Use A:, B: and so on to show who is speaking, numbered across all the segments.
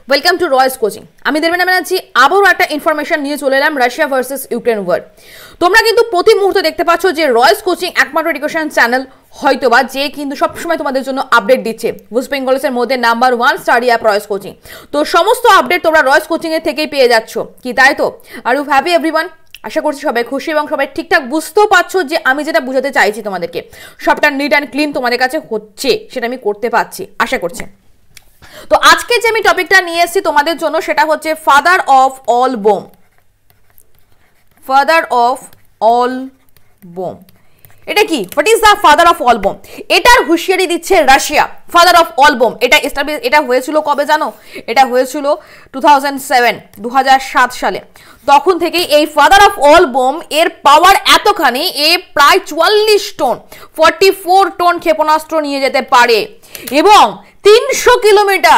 A: Welcome to Royce coaching. আমি দেবনা ব্যানার্জি আবারও একটা ইনফরমেশন নিয়ে চলে এলাম রাশিয়া ভার্সেস ইউক্রেন ওয়ার। তোমরা কিন্তু প্রতি মুহূর্তে দেখতে পাচ্ছ যে রয়েস কোচিং একমাত্র এডুকেশন চ্যানেল হয়তোবা যে কিন্তু সবসময় তোমাদের জন্য আপডেট দিচ্ছে। ওয়েস্ট বেঙ্গলসের মধ্যে number 1 study app Roy's coaching. তো সমস্ত আপডেট তোমরা রয়েস কোচিং এর থেকেই পেয়ে যাচ্ছ, কি তাই তো? Are you happy everyone? আশা করছি সবাই খুশি এবং সবাই ঠিকঠাক বুঝতেও পারছো যে আমি যেটা বুঝাতে চাইছি তোমাদেরকে, সবটা নিট অ্যান্ড ক্লিন তোমাদের কাছে হচ্ছে, সেটা আমি করতে পারছি আশা করছি। তো আজকে যে আমি টপিকটা নিয়ে এসেছি তোমাদের জন্য সেটা হচ্ছে father of all bomb. Father of all bomb এটা কি? What is the father of all bomb? এটার হুঁশিয়ারি দিচ্ছে Russia. Father of all bomb এটা হয়েছিল কবে জানো? এটা হয়েছিল 2007 সালে। তখন থেকেই এই ফাদার অফ অল বোম এর পাওয়ার এতখানি, এ প্রায় 44 টন 44 টন ক্ষেপণাস্ত্র নিয়ে যেতে পারে এবং 300 কিলোমিটার,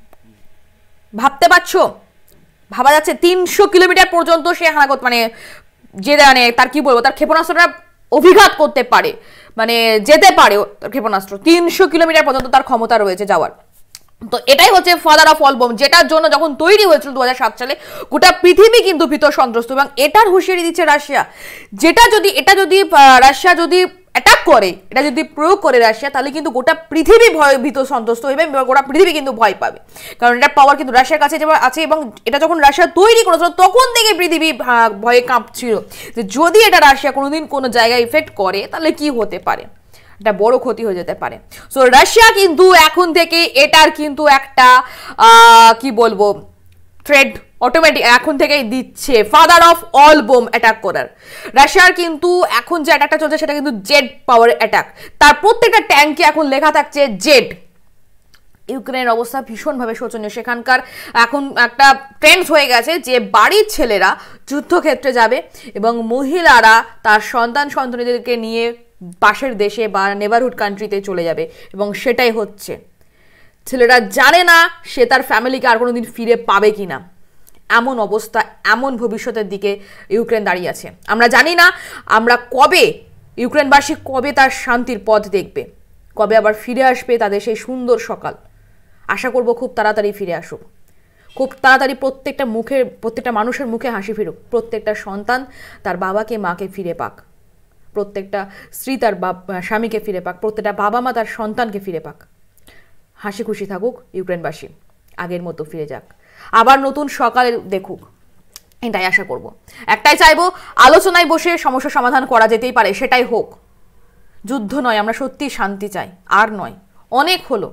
A: ভাবতে পারছো? ভাবা যাচ্ছে 300 কিলোমিটার পর্যন্ত সে হানাগত মানে তার কি বলবো, তার ক্ষেপণাস্ত্রটা অভিঘাত করতে পারে, মানে যেতে পারে তার ক্ষেপণাস্ত্র 300 কিলোমিটার পর্যন্ত তার ক্ষমতা রয়েছে যাওয়ার। তো এটাই হচ্ছে ফাদার অফ অল বোম, যেটার জন্য যখন তৈরি হয়েছিল 2007 সালে গোটা পৃথিবী কিন্তু ভীত সন্ত্রস্ত এবং এটার হুঁশিয়ারি দিচ্ছে রাশিয়া। এটা যদি রাশিয়া যদি অ্যাটাক করে, এটা যদি প্রয়োগ করে রাশিয়া, তাহলে কিন্তু গোটা পৃথিবী ভীত সন্ত্রস্ত হইবে, গোটা পৃথিবী কিন্তু ভয় পাবে, কারণ এটার পাওয়ার কিন্তু রাশিয়ার কাছে আছে এবং এটা যখন রাশিয়া তৈরি করেছিল তখন থেকে পৃথিবী ভয়ে কাঁপছিল যে যদি এটা রাশিয়া কোনোদিন কোনো জায়গায় ইফেক্ট করে তাহলে কি হতে পারে, একটা বড় ক্ষতি হয়ে যেতে পারে। সো রাশিয়া কিন্তু এখন থেকে এটার কিন্তু একটা কি বলবো থ্রেড অটোমেটিক এখন থেকেই দিচ্ছে, father of all bomb attack করার। রাশিয়ার কিন্তু এখন যে অ্যাটাকটা চলছে সেটা কিন্তু জেড পাওয়ার অ্যাটাক, তার প্রত্যেকটা ট্যাঙ্কে এখন লেখা থাকছে জেড। ইউক্রেনের অবস্থা ভীষণভাবে শোচনীয়। সেখানকার এখন একটা ট্রেন্ডস হয়ে গেছে যে বাড়ির ছেলেরা যুদ্ধক্ষেত্রে যাবে এবং মহিলারা তার সন্তানদেরকে নিয়ে পাশের দেশে বা নেবারহুড কান্ট্রিতে চলে যাবে এবং সেটাই হচ্ছে। ছেলেরা জানে না সে তার ফ্যামিলিকে আর কোনোদিন ফিরে পাবে কিনা, এমন অবস্থা, এমন ভবিষ্যতের দিকে ইউক্রেন দাঁড়িয়ে আছে। আমরা জানি না আমরা কবে, ইউক্রেনবাসী কবে তার শান্তির পথ দেখবে, কবে আবার ফিরে আসবে তাদের সেই সুন্দর সকাল। আশা করব খুব তাড়াতাড়ি ফিরে আসুক, খুব তাড়াতাড়ি প্রত্যেকটা মানুষের মুখে হাসি ফিরুক, প্রত্যেকটা সন্তান তার বাবাকে মাকে ফিরে পাক, প্রত্যেকটা স্ত্রী তার স্বামীকে ফিরে পাক, প্রত্যেকটা বাবা মা তার সন্তানকে ফিরে পাক। হাসি খুশি থাকুক ইউক্রেনবাসী, আগের মতো ফিরে যাক, আবার নতুন সকালে দেখুক, এটাই আশা করব। একটাই চাইবো, আলোচনায় বসে সমস্যা সমাধান করা যেতেই পারে, সেটাই হোক, যুদ্ধ নয়। আমরা সত্যি শান্তি চাই, আর নয়। অনেক হলো,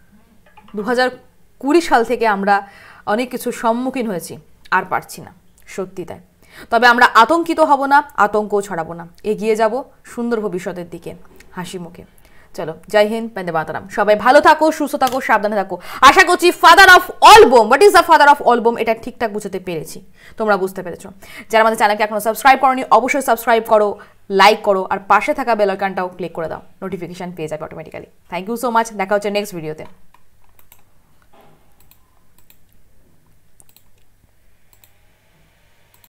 A: 2020 সাল থেকে আমরা অনেক কিছুর সম্মুখীন হয়েছি, আর পারছি না, সত্যি তাই। তবে আমরা আতঙ্কিত হব না, আতঙ্কও ছড়াবো না, এগিয়ে যাব সুন্দর ভবিষ্যতের দিকে হাসি মুখে। চলো, জয় হিন্দ, বন্দে মাতরম। সবাই ভালো থাকো, সুস্থ থাকো, সাবধানে থাকো। আশা করছি father of all bomb, what is the father of all bomb, এটা ঠিকঠাক বুঝতে পেরেছি, তোমরা বুঝতে পেরেছো। যারা আমাদের চ্যানেলকে এখনো সাবস্ক্রাইব করোনি অবশ্যই সাবস্ক্রাইব করো, লাইক করো আর পাশে থাকা বেল আইকনটাও ক্লিক করে দাও, নোটিফিকেশন পেয়ে যাবে automatically. Thank you so much, দেখা হচ্ছে নেক্সট ভিডিওতে।